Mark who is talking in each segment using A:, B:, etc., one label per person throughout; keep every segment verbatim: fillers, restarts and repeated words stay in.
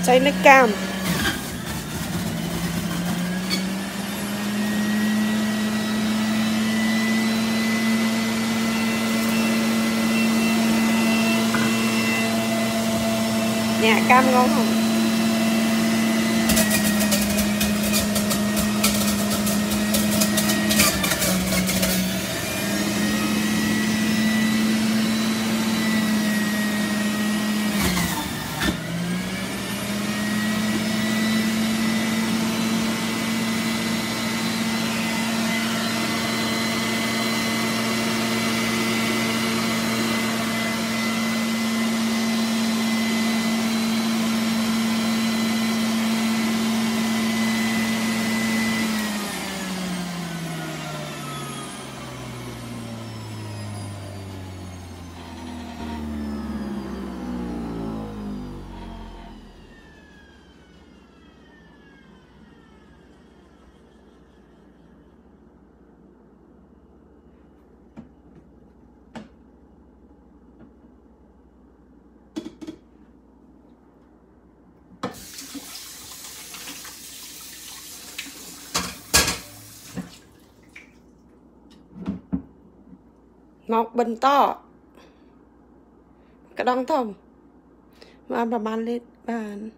A: Xây lấy cam. Nhà cam ngon không? Một bình to cái đong thông mà bà bán lên bàn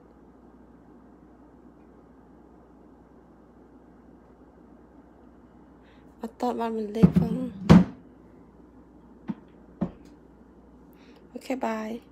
A: bà to bán mình lên không. Ok bye.